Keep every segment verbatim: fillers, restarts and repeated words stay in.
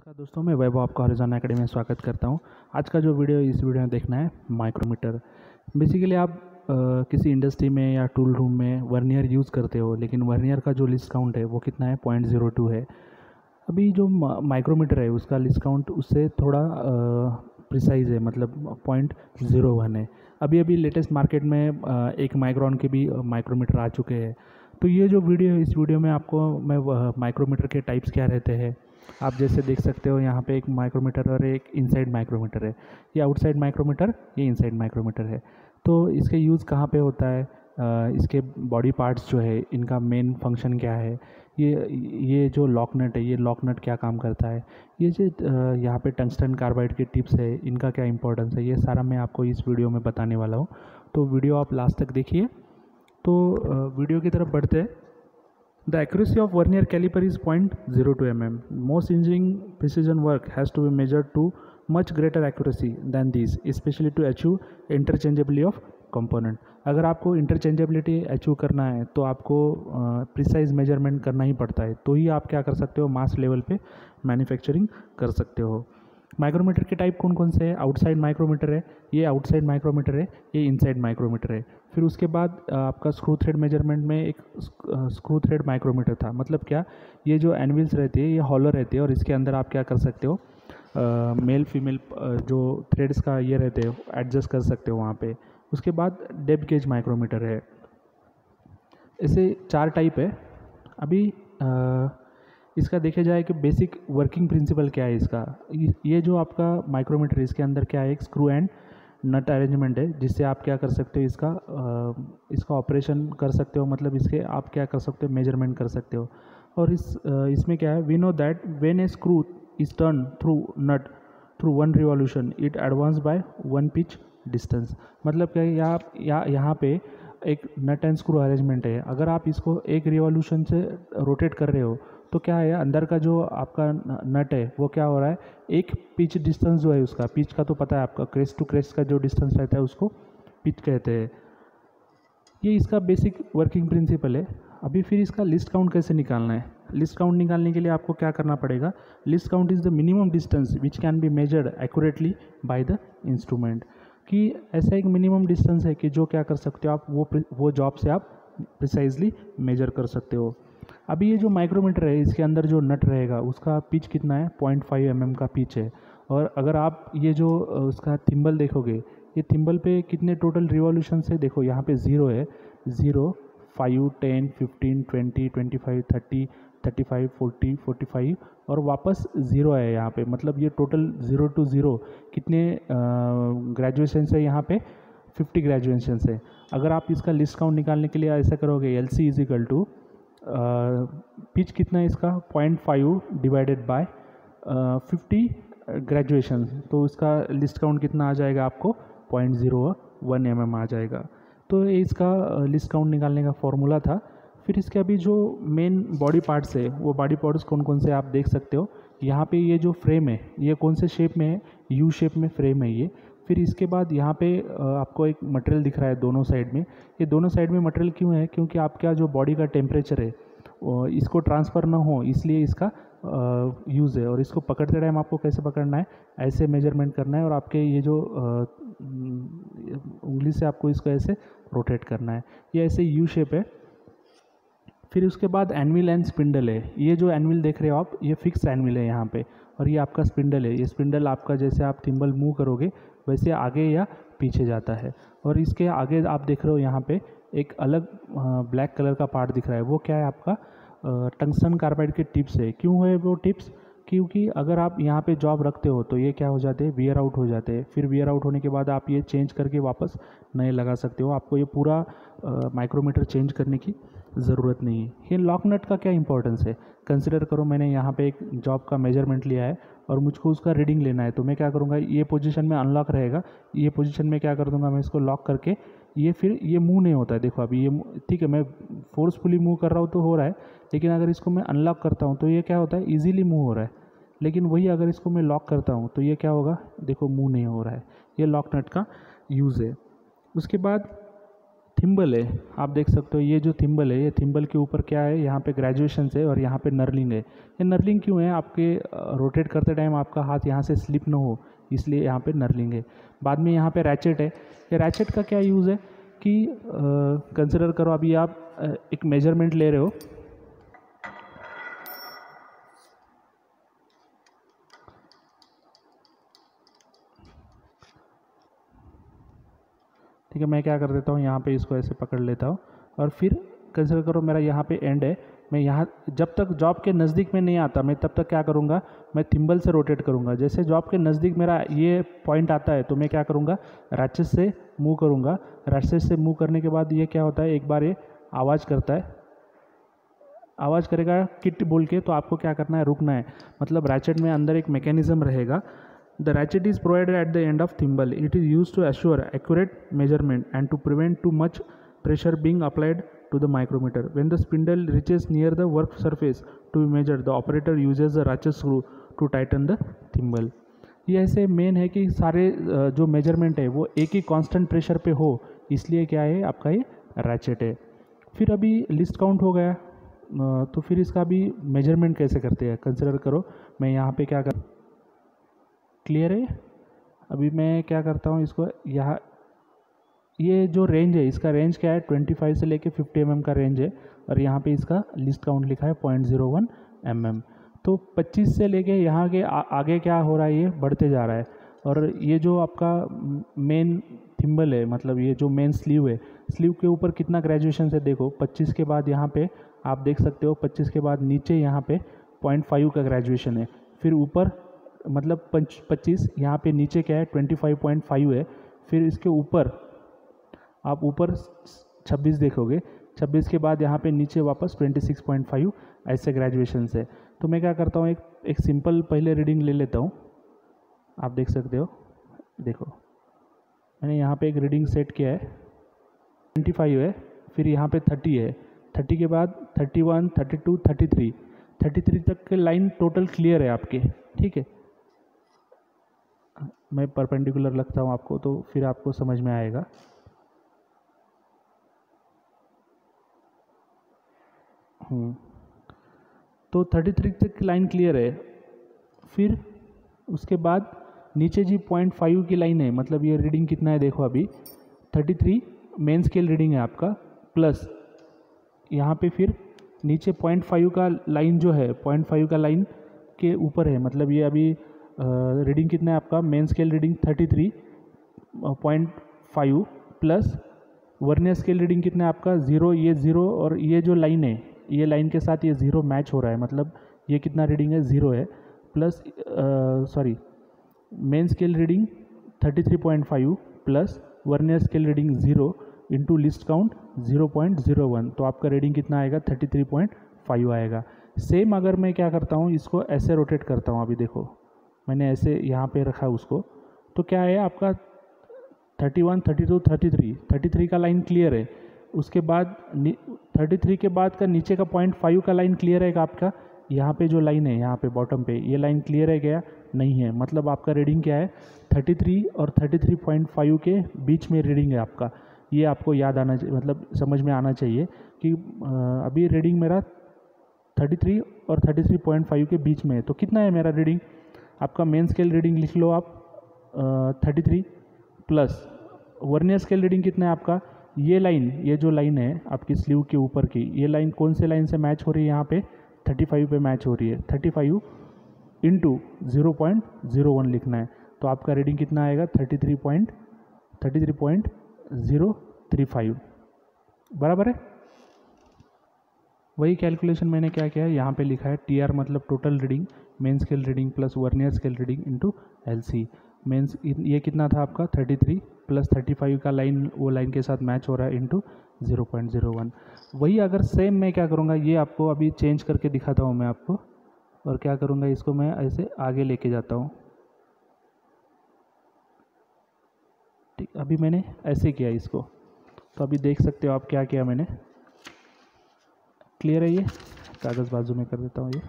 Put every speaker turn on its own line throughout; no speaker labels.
नमस्कार दोस्तों, मैं वैभव आपका हॉरिज़ॉन एकेडमी में स्वागत करता हूं। आज का जो वीडियो इस वीडियो में देखना है माइक्रोमीटर। बेसिकली आप आ, किसी इंडस्ट्री में या टूल रूम में वर्नियर यूज़ करते हो, लेकिन वर्नियर का जो लिस्ट काउंट है वो कितना है, पॉइंट ज़ीरो टू है। अभी जो माइक्रोमीटर है उसका लिस्ट काउंट उससे थोड़ा प्रिसाइज है, मतलब पॉइंट ज़ीरो वन है। अभी अभी लेटेस्ट मार्केट में आ, एक माइक्रोन के भी माइक्रोमीटर आ चुके हैं। तो ये जो वीडियो है, इस वीडियो में आपको मैं माइक्रोमीटर के टाइप्स क्या रहते हैं आप जैसे देख सकते हो। यहाँ पे एक माइक्रोमीटर और एक इनसाइड माइक्रोमीटर है। ये आउटसाइड माइक्रोमीटर, ये इनसाइड माइक्रोमीटर है। तो इसके यूज़ कहाँ पे होता है, आ, इसके बॉडी पार्ट्स जो है इनका मेन फंक्शन क्या है, ये ये जो लॉक नट है, ये लॉक नट क्या काम करता है, ये जो आ, यहाँ पे टंगस्टन कार्बाइड के टिप्स है इनका क्या इंपॉर्टेंस है, ये सारा मैं आपको इस वीडियो में बताने वाला हूँ। तो वीडियो आप लास्ट तक देखिए। तो आ, वीडियो की तरफ बढ़ते हैं। The accuracy of vernier caliper is zero point zero two millimeters. Most engineering precision work has to be measured to much greater accuracy than these, especially to achieve interchangeability of component. अगर आपको interchangeability achieve करना है तो आपको precise measurement करना ही पड़ता है, तो ही आप क्या कर सकते हो, मास लेवल पे मैन्युफैक्चरिंग कर सकते हो। माइक्रोमीटर के टाइप कौन कौन से हैं? आउटसाइड माइक्रोमीटर है, ये आउटसाइड माइक्रोमीटर है, ये इनसाइड माइक्रोमीटर है। फिर उसके बाद आपका स्क्रू थ्रेड मेजरमेंट में एक स्क्रू थ्रेड माइक्रोमीटर था। मतलब क्या, ये जो एनविल्स रहती है ये हॉलो रहती है और इसके अंदर आप क्या कर सकते हो, मेल फीमेल जो थ्रेड्स का ये रहते हो एडजस्ट कर सकते हो वहाँ पे। उसके बाद डेप्थ गेज माइक्रोमीटर है। ऐसे चार टाइप है। अभी आ, इसका देखा जाए कि बेसिक वर्किंग प्रिंसिपल क्या है इसका। ये जो आपका माइक्रोमीटर है इसके अंदर क्या है, एक स्क्रू एंड नट अरेंजमेंट है, जिससे आप क्या कर सकते हो, इसका इसका ऑपरेशन कर सकते हो। मतलब इसके आप क्या कर सकते हो, मेजरमेंट कर सकते हो। और इस इसमें क्या है, we know that when a screw is turn through nut through one revolution it advance by one pitch distance. मतलब क्या है, यहाँ यहाँ यहाँ पे एक नट एंड स्क्रू अरेंजमेंट है। अगर आप इसको एक रिवॉल्यूशन से रोटेट कर रहे हो तो क्या है, अंदर का जो आपका नट है वो क्या हो रहा है, एक पिच डिस्टेंस जो है उसका, पिच का तो पता है आपका, क्रेस्ट टू क्रेस्ट का जो डिस्टेंस रहता है उसको पिच कहते हैं। ये इसका बेसिक वर्किंग प्रिंसिपल है। अभी फिर इसका लिस्ट काउंट कैसे निकालना है। लिस्ट काउंट निकालने के लिए आपको क्या करना पड़ेगा, least count is the minimum distance which can be measured accurately by the instrument. कि ऐसा एक मिनिमम डिस्टेंस है कि जो क्या कर सकते हो आप, वो वो जॉब से आप प्रिसाइजली मेजर कर सकते हो। अभी ये जो माइक्रोमीटर है इसके अंदर जो नट रहेगा उसका पिच कितना है, पॉइंट फाइव एम एम का पिच है। और अगर आप ये जो उसका थिम्बल देखोगे, ये थिम्बल पे कितने टोटल रिवॉल्यूशन है, देखो यहाँ पे ज़ीरो है, zero, five, ten, fifteen, twenty, twenty five, thirty, thirty five, forty, forty five और वापस ज़ीरो है यहाँ पे। मतलब ये टोटल ज़ीरो टू ज़ीरो कितने ग्रेजुएशन है यहाँ पे, फिफ्टी ग्रेजुएशन है। अगर आप इसका लिस्ट काउंट निकालने के लिए ऐसा करोगे, L C is equal to pitch कितना है इसका, point five divided by fifty graduation, तो इसका लिस्ट काउंट कितना आ जाएगा आपको, point zero one M M आ जाएगा। तो ये इसका लिस्ट काउंट निकालने का फॉर्मूला था। फिर इसके अभी जो मेन बॉडी पार्ट्स है, वो बॉडी पार्ट्स कौन कौन से आप देख सकते हो। यहाँ पे ये जो फ्रेम है ये कौन से शेप में है, यू शेप में फ्रेम है ये। फिर इसके बाद यहाँ पे आपको एक मटेरियल दिख रहा है दोनों साइड में। ये दोनों साइड में मटेरियल क्यों है, क्योंकि आपका जो बॉडी का टेम्परेचर है इसको ट्रांसफ़र ना हो, इसलिए इसका यूज़ है। और इसको पकड़ते टाइम आपको कैसे पकड़ना है, ऐसे मेजरमेंट करना है और आपके ये जो उंगली से आपको इसको ऐसे रोटेट करना है। ये ऐसे यू शेप है। फिर उसके बाद एनविल एंड स्पिंडल है। ये जो एनविल देख रहे हो आप, ये फिक्स एनविल है यहाँ पे, और ये आपका स्पिंडल है। ये स्पिंडल आपका जैसे आप थिम्बल मूव करोगे वैसे आगे या पीछे जाता है। और इसके आगे आप देख रहे हो यहाँ पे एक अलग ब्लैक कलर का पार्ट दिख रहा है, वो क्या है आपका टंगस्टन कार्बाइड के टिप्स है। क्यों है वो टिप्स, क्योंकि अगर आप यहाँ पे जॉब रखते हो तो ये क्या हो जाते हैं, वियर आउट हो जाते हैं। फिर वियर आउट होने के बाद आप ये चेंज करके वापस नए लगा सकते हो। आपको ये पूरा माइक्रोमीटर चेंज करने की ज़रूरत नहीं है। ये लॉक नट का क्या इंपॉर्टेंस है, कंसिडर करो मैंने यहाँ पे एक जॉब का मेजरमेंट लिया है और मुझको उसका रीडिंग लेना है, तो मैं क्या करूँगा, ये पोजीशन में अनलॉक रहेगा, ये पोजीशन में क्या कर दूँगा, मैं इसको लॉक करके ये फिर ये मूव नहीं होता है। देखो अभी ये ठीक है, मैं फोर्सफुली मूव कर रहा हूँ तो हो रहा है, लेकिन अगर इसको मैं अनलॉक करता हूँ तो ये क्या होता है, ईजिली मूव हो रहा है। लेकिन वही अगर इसको मैं लॉक करता हूँ तो ये क्या होगा, देखो मूव नहीं हो रहा है। ये लॉक नट का यूज़ है। उसके बाद थिम्बल है, आप देख सकते हो ये जो थिम्बल है, ये थिम्बल के ऊपर क्या है, यहाँ पे ग्रेजुएशन है और यहाँ पे नर्लिंग है। ये नर्लिंग क्यों है, आपके रोटेट करते टाइम आपका हाथ यहाँ से स्लिप ना हो, इसलिए यहाँ पे नर्लिंग है। बाद में यहाँ पे रैचेट है। ये रैचेट का क्या यूज़ है कि कंसिडर करो अभी आप अ, एक मेजरमेंट ले रहे हो, ठीक है। मैं क्या कर देता हूँ, यहाँ पे इसको ऐसे पकड़ लेता हूँ और फिर कंसिडर करो मेरा यहाँ पे एंड है। मैं यहाँ जब तक जॉब के नज़दीक में नहीं आता, मैं तब तक क्या करूँगा, मैं थिम्बल से रोटेट करूँगा। जैसे जॉब के नज़दीक मेरा ये पॉइंट आता है तो मैं क्या करूँगा, रैचेस से मूव करूँगा। रैचेस से मूव करने के बाद ये क्या होता है, एक बार ये आवाज़ करता है, आवाज़ करेगा किट बोल के, तो आपको क्या करना है, रुकना है। मतलब रैचेट में अंदर एक मैकेनिज्म रहेगा। The ratchet is provided at the end of thimble. It is used to assure accurate measurement and to prevent too much pressure being applied to the micrometer. When the spindle reaches near the work surface to be measured, the operator uses the ratchet screw to tighten the thimble. ये ऐसे main है कि सारे जो measurement है वो एक ही constant pressure पे हो, इसलिए क्या है आपका ये रैचेट है। फिर अभी लिस्ट काउंट हो गया, तो फिर इसका भी मेजरमेंट कैसे करते हैं, कंसिडर करो। मैं यहाँ पे क्या कर, क्लियर है। अभी मैं क्या करता हूँ, इसको यहाँ ये जो रेंज है, इसका रेंज क्या है, पच्चीस से लेके पचास एम एम का रेंज है और यहाँ पे इसका लिस्ट काउंट लिखा है point zero one M M. तो पच्चीस से लेके यहाँ के आ, आगे क्या हो रहा है, ये बढ़ते जा रहा है। और ये जो आपका मेन थिम्बल है, मतलब ये जो मेन स्लीव है, स्लीव के ऊपर कितना ग्रेजुएशन है देखो, पच्चीस के बाद यहाँ पे आप देख सकते हो, पच्चीस के बाद नीचे यहाँ पे पॉइंट फाइव का ग्रेजुएशन है। फिर ऊपर मतलब पच्चीस, यहाँ पे नीचे क्या है, ट्वेंटी फाइव पॉइंट फाइव है। फिर इसके ऊपर आप ऊपर छब्बीस देखोगे, छब्बीस के बाद यहाँ पे नीचे वापस ट्वेंटी सिक्स पॉइंट फाइव, ऐसे ग्रेजुएशन है। तो मैं क्या करता हूँ, एक एक सिंपल पहले रीडिंग ले लेता हूँ। आप देख सकते हो, देखो मैंने यहाँ पे एक रीडिंग सेट किया है, ट्वेंटी फाइव है, फिर यहाँ पे थर्टी है, थर्टी के बाद thirty one, thirty two, thirty three, thirty three तक के लाइन टोटल क्लियर है आपके, ठीक है। मैं परपेंडिकुलर लगता हूँ आपको, तो फिर आपको समझ में आएगा। हम्म तो थर्टी थ्री तक लाइन क्लियर है। फिर उसके बाद नीचे जी पॉइंट फाइव की लाइन है, मतलब ये रीडिंग कितना है देखो, अभी thirty three main scale reading है आपका, प्लस यहाँ पे फिर नीचे पॉइंट फाइव का लाइन जो है, पॉइंट फाइव का लाइन के ऊपर है, मतलब ये अभी रीडिंग कितना है आपका, main scale reading thirty three point five plus vernier scale reading कितना है आपका, ज़ीरो। ये ज़ीरो और ये जो लाइन है, ये लाइन के साथ ये ज़ीरो मैच हो रहा है, मतलब ये कितना रीडिंग है, ज़ीरो है। Plus sorry main scale reading thirty three point five plus vernier scale reading zero into least count zero point zero one, तो आपका रीडिंग कितना आएगा, थर्टी थ्री पॉइंट फाइव आएगा। सेम अगर मैं क्या करता हूँ, इसको ऐसे रोटेट करता हूँ, अभी देखो मैंने ऐसे यहाँ पे रखा उसको, तो क्या है आपका thirty one, thirty two, thirty three, thirty three का लाइन क्लियर है। उसके बाद थर्टी थ्री के बाद का नीचे का पॉइंट फाइव का लाइन क्लियर है आपका, यहाँ पे जो लाइन है यहाँ पे बॉटम पे, ये लाइन क्लियर है क्या, नहीं है। मतलब आपका रीडिंग क्या है, थर्टी थ्री और थर्टी थ्री पॉइंट फाइव के बीच में रीडिंग है आपका। ये आपको याद आना चाहिए, मतलब समझ में आना चाहिए कि अभी रीडिंग मेरा थर्टी थ्री और थर्टी थ्री पॉइंट फाइव के बीच में है। तो कितना है मेरा रीडिंग, आपका मेन स्केल रीडिंग लिख लो आप thirty three plus vernier scale reading कितना है आपका, ये लाइन, ये जो लाइन है आपकी स्लीव के ऊपर की, ये लाइन कौन से लाइन से मैच हो रही है, यहाँ पे थर्टी फाइव पे मैच हो रही है। Thirty five into zero point zero one लिखना है, तो आपका रीडिंग कितना आएगा, thirty three point thirty three point zero three five, बराबर है। वही कैलकुलेशन मैंने क्या किया है, यहाँ पे लिखा है टी आर मतलब total reading, main scale reading plus vernier scale reading into L C. Means ये कितना था आपका, thirty three plus thirty five का लाइन, वो लाइन के साथ मैच हो रहा है, into zero point zero one. वही अगर सेम मैं क्या करूँगा, ये आपको अभी चेंज करके दिखाता हूँ मैं आपको, और क्या करूँगा, इसको मैं ऐसे आगे लेके जाता हूँ, ठीक। अभी मैंने ऐसे किया इसको, तो अभी देख सकते हो आप क्या किया मैंने, क्लियर है। ये कागज़ बाजू में कर देता हूँ, ये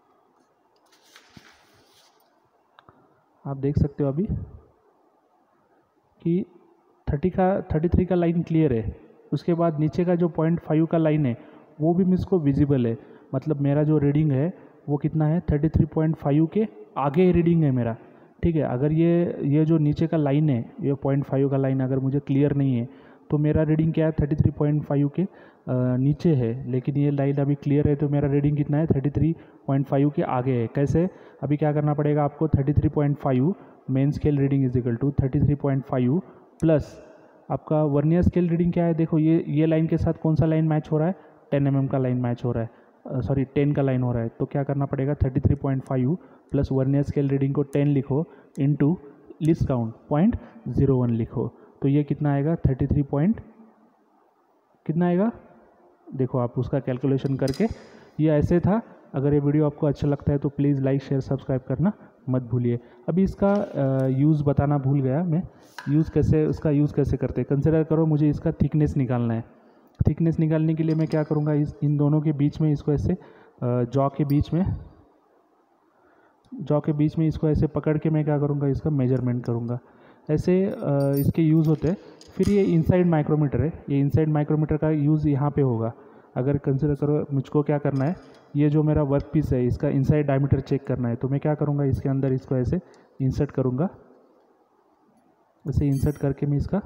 आप देख सकते हो अभी कि थर्टी का थर्टी थ्री का लाइन क्लियर है, उसके बाद नीचे का जो पॉइंट फाइव का लाइन है वो भी मुझको विजिबल है, मतलब मेरा जो रीडिंग है वो कितना है थर्टी थ्री पॉइंट फाइव के आगे रीडिंग है मेरा, ठीक है। अगर ये ये जो नीचे का लाइन है, ये पॉइंट फाइव का लाइन अगर मुझे क्लियर नहीं है तो मेरा रीडिंग क्या है थर्टी थ्री पॉइंट फाइव के आ, नीचे है, लेकिन ये लाइन अभी क्लियर है तो मेरा रीडिंग कितना है थर्टी थ्री पॉइंट फाइव के आगे है। कैसे? अभी क्या करना पड़ेगा आपको, thirty three point five main scale reading is equal to thirty three point five plus आपका वर्नियर स्केल रीडिंग क्या है, देखो ये ये लाइन के साथ कौन सा लाइन मैच हो रहा है, टेन एम एम का लाइन मैच हो रहा है, सॉरी टेन का लाइन हो रहा है। तो क्या करना पड़ेगा, thirty three point five plus vernier scale reading को टेन लिखो into least count point zero one लिखो, तो ये कितना आएगा थर्टी थ्री पॉइंट कितना आएगा, देखो आप उसका कैलकुलेशन करके। ये ऐसे था। अगर ये वीडियो आपको अच्छा लगता है तो प्लीज़ लाइक शेयर सब्सक्राइब करना मत भूलिए। अभी इसका यूज़ बताना भूल गया मैं, यूज़ कैसे, उसका यूज़ कैसे करते हैं। कंसिडर करो मुझे इसका थिकनेस निकालना है। थिकनेस निकालने के लिए मैं क्या करूँगा, इस इन दोनों के बीच में इसको ऐसे जॉ के बीच में जॉ के बीच में इसको ऐसे पकड़ के मैं क्या करूँगा, इसका मेजरमेंट करूँगा। ऐसे इसके यूज़ होते हैं। फिर ये इनसाइड माइक्रोमीटर है, ये इनसाइड माइक्रोमीटर का यूज़ यहाँ पे होगा। अगर कंसिडर करो मुझको क्या करना है, ये जो मेरा वर्क पीस है इसका इनसाइड डायमीटर चेक करना है, तो मैं क्या करूँगा, इसके अंदर इसको ऐसे इंसर्ट करूँगा। ऐसे इंसर्ट करके मैं इसका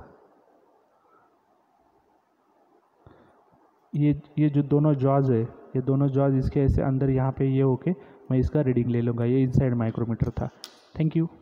ये ये जो दोनों जॉज है, ये दोनों जॉज इसके ऐसे अंदर यहाँ पे ये होके मैं इसका रीडिंग ले लूँगा। ये इनसाइड माइक्रोमीटर था। Thank you.